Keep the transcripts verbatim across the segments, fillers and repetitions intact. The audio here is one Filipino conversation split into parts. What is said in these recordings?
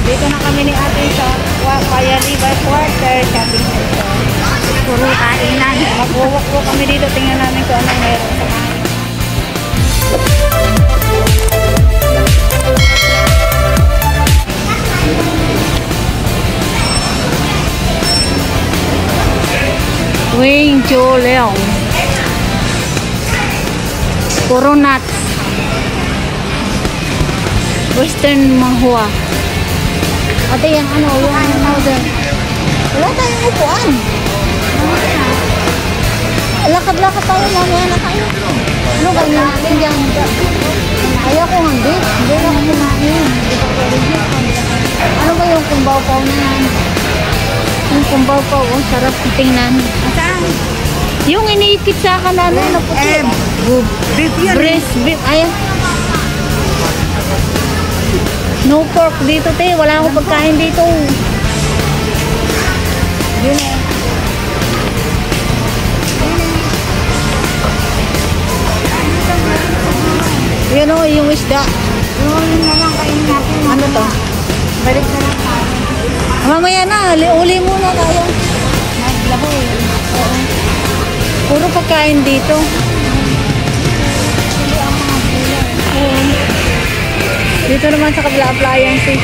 Dito na kami ni ate sa Paya Liba Quarter Shopping Center. Puro kainan. Mag-walk po kami dito. Tingnan namin kung anong meron sa kain. Wing Chou Leong. Puro nuts. Western Mahua. Ate, yung ano, yung ano doon. Wala tayong upuan. Lakad-lakad tayo, mamaya na tayo. Ano ba niya natin dyan? Ayaw ko hindi. Hindi na ako kumain. Ano ba yung kumbaw-paw na yan? Yung kumbaw-paw, oh, sarap tingnan. Saan? Yung iniikit sa akin na ano, na puti. Beef yan. Breast beef. Ayaw. No pork dito, te. Wala akong pagkain dito. Yun eh. Yun o, yung isda. Yung na lang kain natin. Ano to? Balik na lang tayo. Mamaya na, uli muna tayo. Naglabo eh. Oo. Puro pagkain dito. Pili ang mga gulay. Oo. Dito naman sa kabila appliances.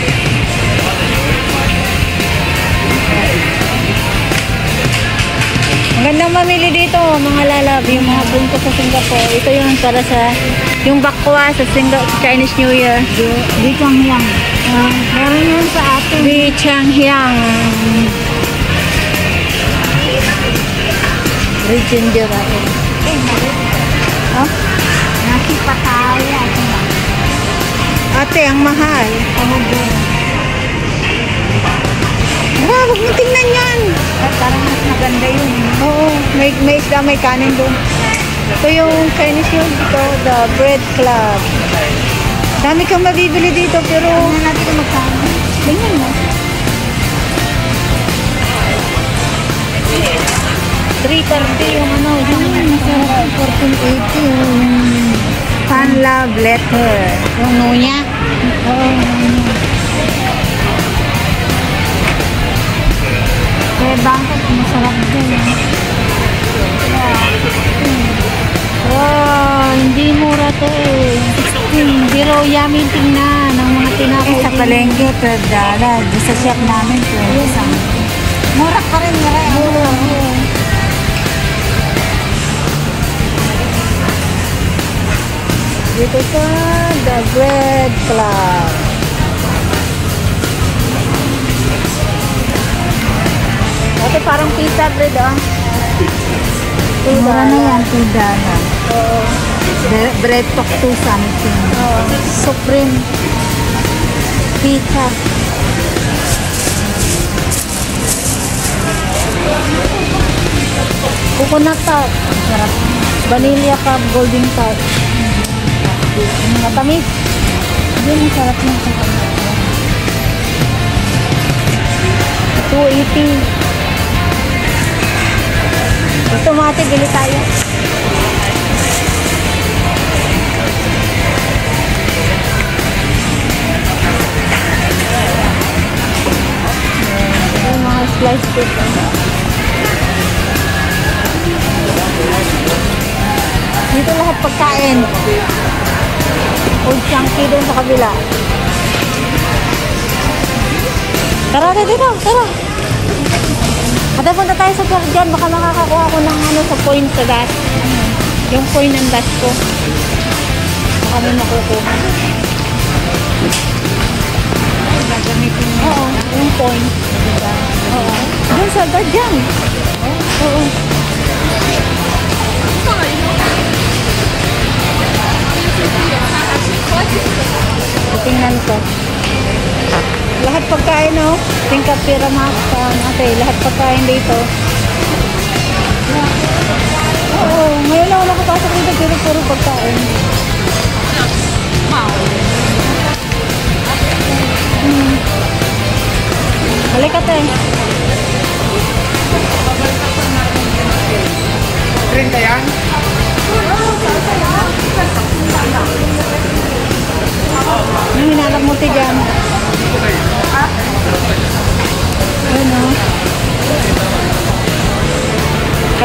Magandang mamili dito, mga lalab, yung mga punto sa Singapore. Ito yung para sa, yung bakwa sa Singapore, Chinese New Year. Di Changyang. Uh, meron yun sa atin. Di Changyang. Region Deer atin. Eh, malit. Huh? Nasi pataya. Ate, ang mahal. Ano doon? Ah, huwag mo tingnan yan. At parang mas maganda yun. Oo, may, may isda, may kanin doon. Ito yung Chinese yun dito, the Bread Club. Dami kang mabibili dito, pero... Ano natin kung magkano? Tingnan mo. three thirty yung ano, yung masarap. fourteen eighty yung Fan Love Letter. yung nunya. Oo, nunya. Eh, bangkot, masarap din. Wow, hindi mura to eh. sixteen. Pero yummy tingnan ng mga tinapay. Eh, sa palengke, twelve dollars. Sa shop namin, twenty something. Mura ka rin, mura. Mura. Dito sa The Bread Club. Ate, parang pizza bread ah. Mura na yan, two dollars. Oo. Bre- Bread talk two something. Oo. Supreme pizza. Coconut tart. Sarap. Vanilla cup golden tart. Matamis. Yun, ang sarap ng coconut. two eighty. Ito mga ate, bili tayo. Ito mga slice pizza. Dito lahat pagkain. Old chunky doon sa kabila. Tara, tara, dito, tara. Ate, punta tayo sa dyan. Baka makakakuha ako ng ano sa point sa gas. Yung point ng gas ko. Baka may makukuha. Gagamitin mo. Oo, yung point. Oo. Doon sa gas dyan. Oo. Tingnan ko. Lahat pagkain, no? Tingkat pira mga ate. Lahat pagkain dito. Oo, ngayon lang ako nakapasok dito pero puro pagkain. Hmm. Balik ate. treinta yan? Yung hinanap mo ti dyan.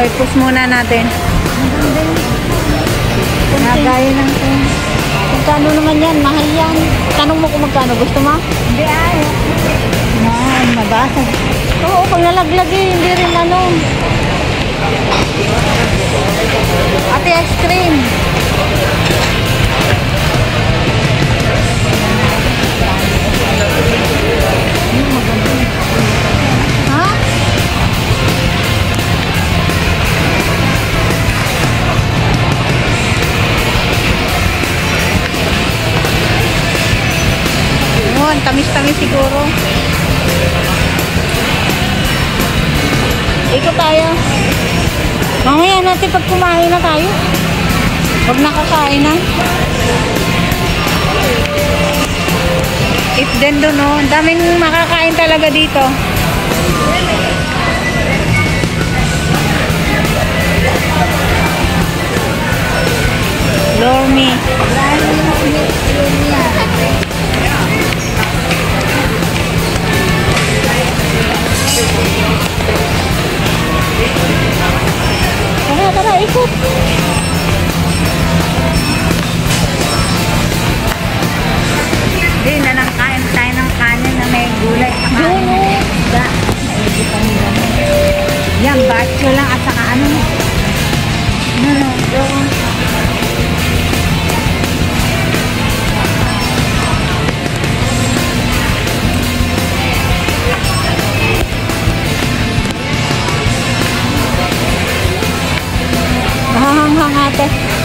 Breakfast muna natin. Nagaya ng ito. Magkano naman yan? Mahal yan. Tanong mo kung magkano. Gusto mo? Hindi ayaw. Mahal, mabasag. Oo, pag nalaglag eh, hindi rin ano. Ate, ice cream. Ha? Yun, tamis-tamis siguro. Ikot tayo. Mamaya natin pag kumain na tayo. Pag nakakain na. If then doon, no? Ang daming makakain talaga dito. Lormy. Tara, tara, ikot. Hindi, na nang kain tayo ng kanin na may gulay. Doon, oh. Da, naibitan nila. Yan, batcho lang at saka ano. No, no, doon. Nahahanghang ate.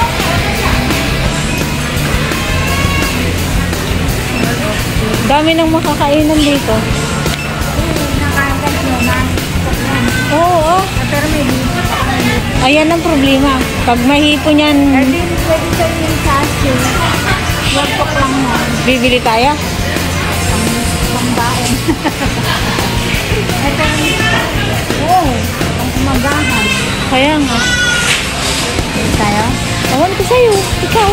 Dami ng makakainan dito. Nakagat mo na. Oo, oh. Pero may dito. Ayan ang problema. Pag mahipon yan, Hindi, pwede sa yung sasyo. Wagpok lang mo. bibili tayo. Pangbaon. Ito, oo, ang umagahan. Kaya nga. Tayo? Awan ko sa'yo. Ikaw.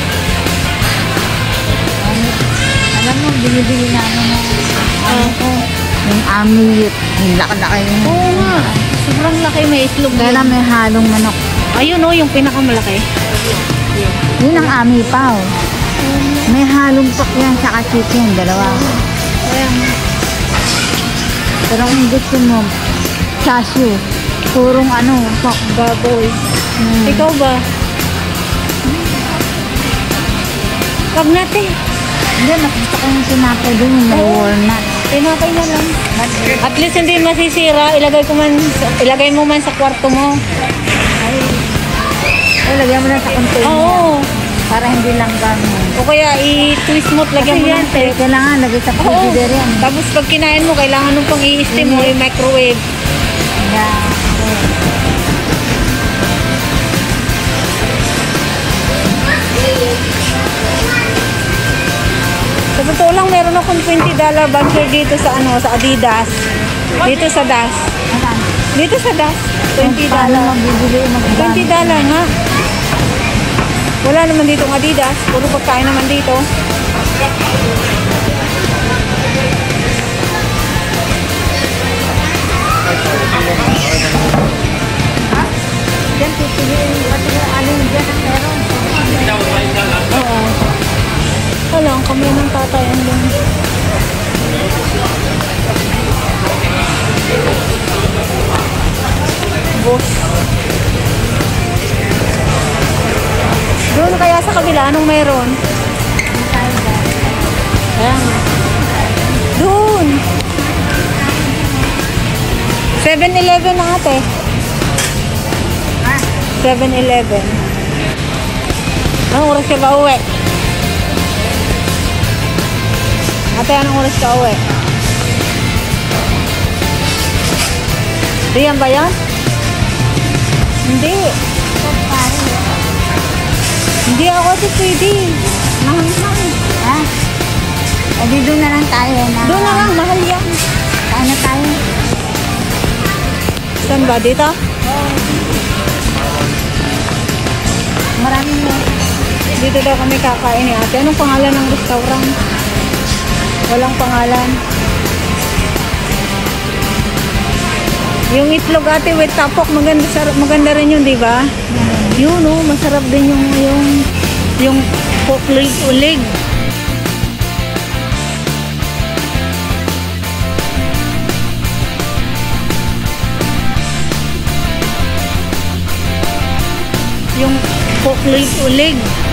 Ano, alam mo, binibili namin ng ano ko. Yung amiyot. Yung laki-laki yung... Oo nga. Sobrang laki, may islog. Kaya lang may halong manok. Ayun oh, yung pinakamalaki. Yun ang ami pa, oh. May halong pak yan sa chicken, dalawa. Kaya nga. Pero kung gusto mo, chashu, purong ano, pak. Baboy. Hmm. Ikaw ba? Wag natin. Hindi, mas gusto ko yung tinapay dun, yung may Oo. walnut. Tinapay na lang. At least hindi masisira. Ilagay ko man, ilagay mo man sa kwarto mo. Ay, ay, lagyan mo na sa container. Oo. Para hindi lang gamit. O kaya i-twist mo at lagyan Kasi mo yan, ng tape. kailangan lagay sa Oo. frigider yan. Tapos pag kinain mo, kailangan nung pang i-steam mo, i-microwave. Yeah. Sa totoo lang, meron akong twenty dollar voucher dito sa ano, sa Adidas. Dito sa Das. Ayan. Dito sa Das. twenty Paano dollar. mabibili yung twenty maggamit? dollar nga. Wala naman dito ng Adidas. Puro pagkain naman dito. Ha? Diyan, pipiliin. Pati yung ano yung dyan ang meron. Oo. Wala, ang kamay ng tatay. Ang lang. Boss. Doon kaya sa kabila, anong meron? Ayan. Doon. seven eleven na ate. Ha? seven eleven. Anong oras ka ba uwi? Ate, anong oras ka uwi? Diyan ba yan? Hindi. Hindi ako ate pwede. Mahal-mahal. Ha? O di doon na lang tayo. Na, Doon na lang, mahal yan. Saan na tayo? Saan ba? Dito? Maraming mo. Dito daw kami kakain ni ate. Anong pangalan ng restaurant? Walang pangalan. Yung itlog ate with tapok, maganda, sarap, maganda rin yun, di ba? Yun oh, masarap din yung, yung, yung pork leg, leg. Yung pork leg, leg.